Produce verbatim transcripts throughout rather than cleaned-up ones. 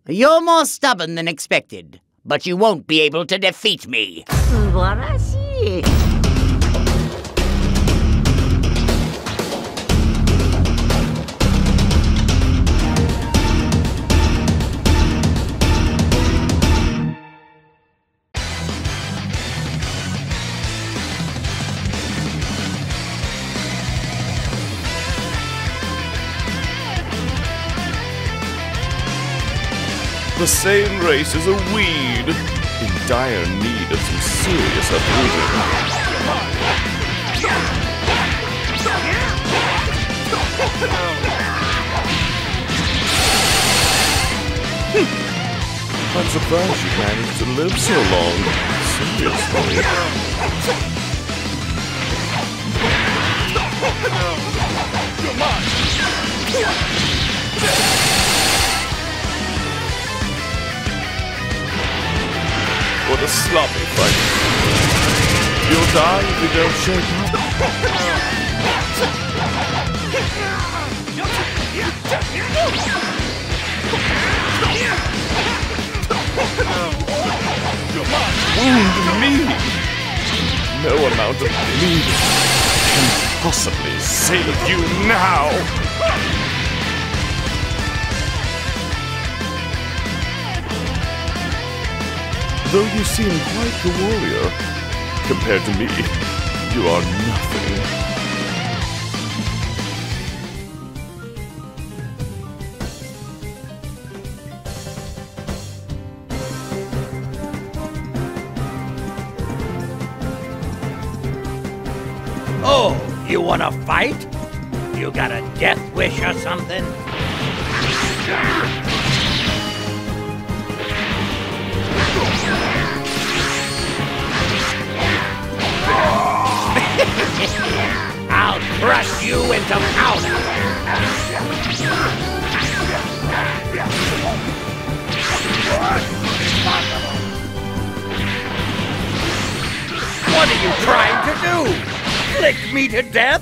You're more stubborn than expected, but you won't be able to defeat me. The same race is a weed, in dire need of some serious uprooting. I'm surprised you managed to live so long. Seriously. What a sloppy fight. You'll die if you don't shake up. Wound me! No amount of bleeding can possibly save you now! Though you seem quite the warrior, compared to me, you are nothing. Oh, you wanna fight? You got a death wish or something? I'll crush you into powder! What are you trying to do? Lick me to death?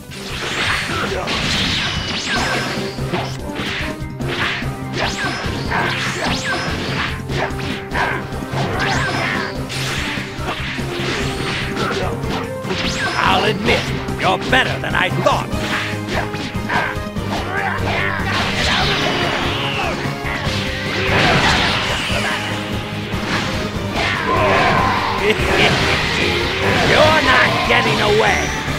I'll admit, you're better than I thought. You're not getting away.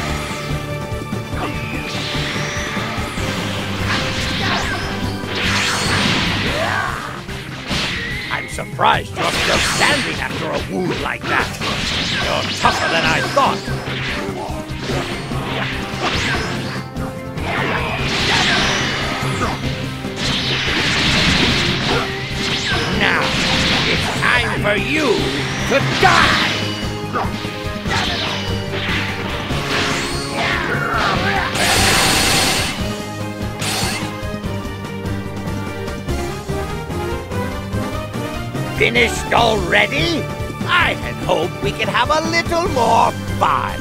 I'm surprised you're still standing after a wound like that. You're tougher than I thought. Now, it's time for you to die! Finished already? I had hoped we could have a little more fun.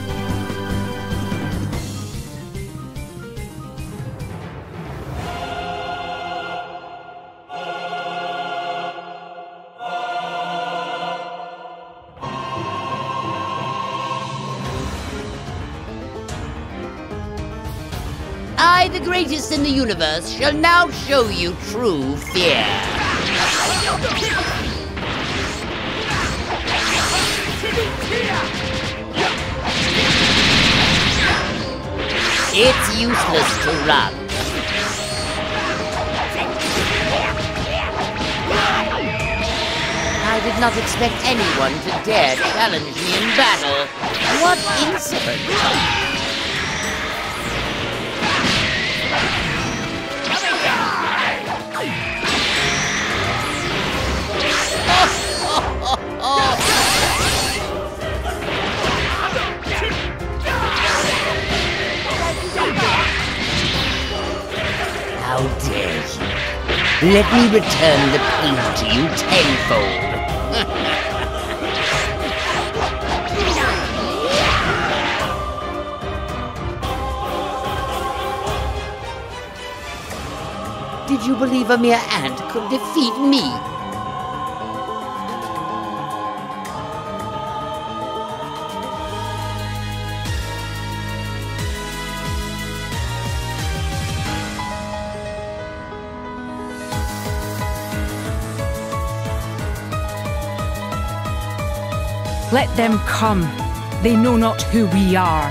I, the greatest in the universe, shall now show you true fear. It's useless to run. I did not expect anyone to dare challenge me in battle. What insolence! How dare you? Let me return the pain to you tenfold. did you believe a mere ant could defeat me? Let them come. They know not who we are.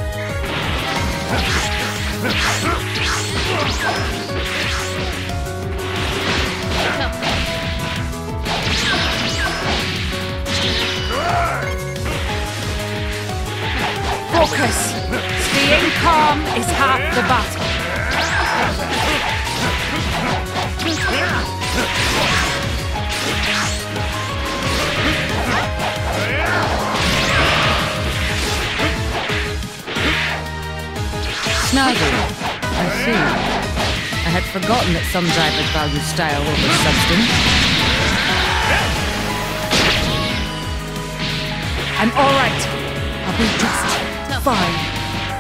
Focus. Staying calm is half the battle. Snargle. I see. I had forgotten that some drivers value style over substance. I'm all right. I'll be just fine.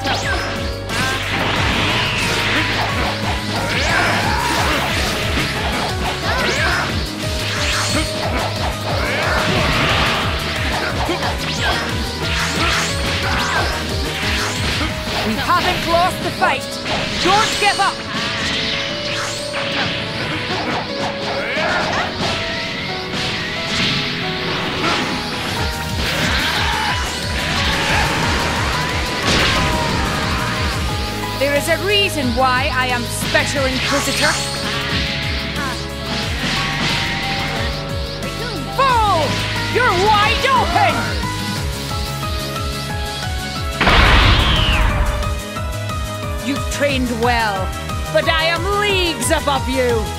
We haven't lost the fight. Don't give up. There is a reason why I am Special Inquisitor. Fool! You're wide open! You've trained well, but I am leagues above you!